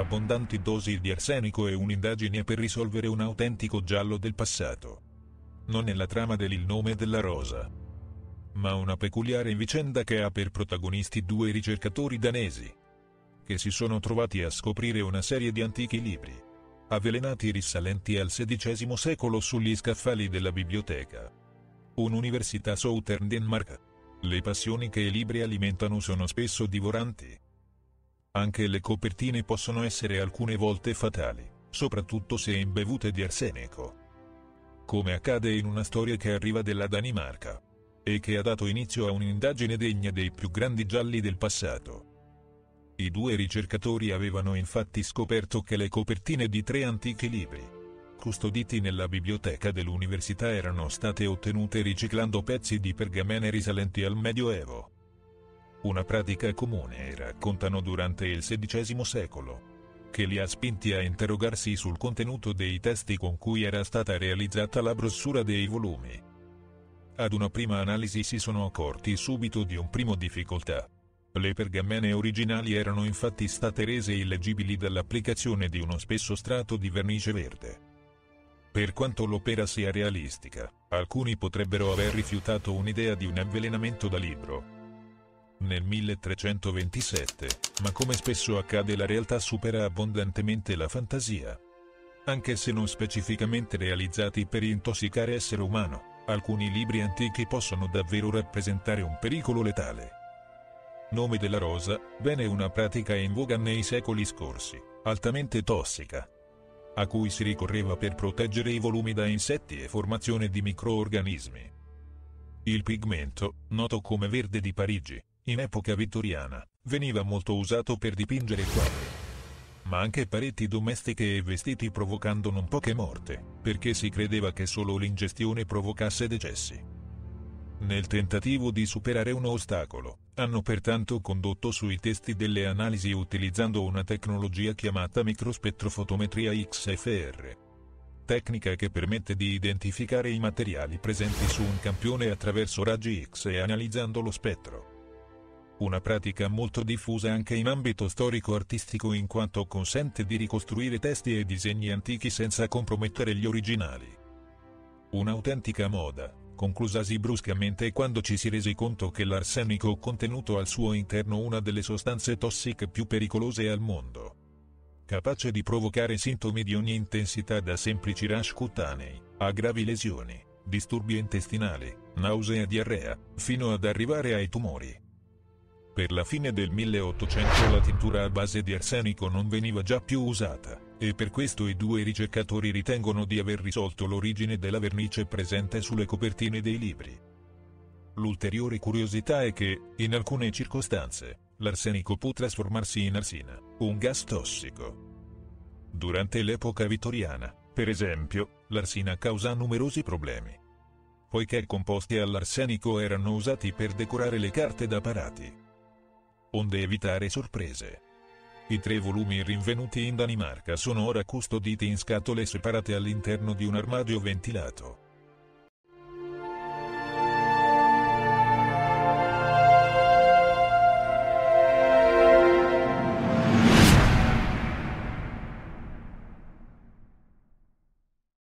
abbondanti dosi di arsenico e un'indagine per risolvere un autentico giallo del passato. Non è la trama del nome della rosa, ma una peculiare vicenda che ha per protagonisti due ricercatori danesi, che si sono trovati a scoprire una serie di antichi libri, avvelenati risalenti al XVI secolo sugli scaffali della biblioteca. Un'università Southern Denmark. Le passioni che i libri alimentano sono spesso divoranti. Anche le copertine possono essere alcune volte fatali, soprattutto se imbevute di arsenico. Come accade in una storia che arriva dalla Danimarca, e che ha dato inizio a un'indagine degna dei più grandi gialli del passato. I due ricercatori avevano infatti scoperto che le copertine di 3 antichi libri, custoditi nella biblioteca dell'università, erano state ottenute riciclando pezzi di pergamene risalenti al Medioevo. Una pratica comune, raccontano, durante il XVI secolo, che li ha spinti a interrogarsi sul contenuto dei testi con cui era stata realizzata la brossura dei volumi. Ad una prima analisi si sono accorti subito di un primo difficoltà. Le pergamene originali erano infatti state rese illeggibili dall'applicazione di uno spesso strato di vernice verde. Per quanto l'opera sia realistica, alcuni potrebbero aver rifiutato un'idea di un avvelenamento da libro. Nel 1327, ma come spesso accade, la realtà supera abbondantemente la fantasia. Anche se non specificamente realizzati per intossicare essere umano, alcuni libri antichi possono davvero rappresentare un pericolo letale. Nome della rosa, bene, una pratica in voga nei secoli scorsi, altamente tossica, a cui si ricorreva per proteggere i volumi da insetti e formazione di microorganismi. Il pigmento, noto come verde di Parigi, in epoca vittoriana, veniva molto usato per dipingere quadri, ma anche pareti domestiche e vestiti, provocando non poche morte, perché si credeva che solo l'ingestione provocasse decessi. Nel tentativo di superare un ostacolo, hanno pertanto condotto sui testi delle analisi utilizzando una tecnologia chiamata microspettrofotometria XFR. Tecnica che permette di identificare i materiali presenti su un campione attraverso raggi X e analizzando lo spettro. Una pratica molto diffusa anche in ambito storico-artistico, in quanto consente di ricostruire testi e disegni antichi senza compromettere gli originali. Un'autentica moda, conclusasi bruscamente quando ci si rese conto che l'arsenico contenuto al suo interno, una delle sostanze tossiche più pericolose al mondo, capace di provocare sintomi di ogni intensità, da semplici rash cutanei, a gravi lesioni, disturbi intestinali, nausea e diarrea, fino ad arrivare ai tumori. Per la fine del 1800 la tintura a base di arsenico non veniva già più usata, e per questo i due ricercatori ritengono di aver risolto l'origine della vernice presente sulle copertine dei libri. L'ulteriore curiosità è che, in alcune circostanze, l'arsenico può trasformarsi in arsina, un gas tossico. Durante l'epoca vittoriana, per esempio, l'arsina causa numerosi problemi, poiché composti all'arsenico erano usati per decorare le carte da parati, onde evitare sorprese. I 3 volumi rinvenuti in Danimarca sono ora custoditi in scatole separate all'interno di un armadio ventilato.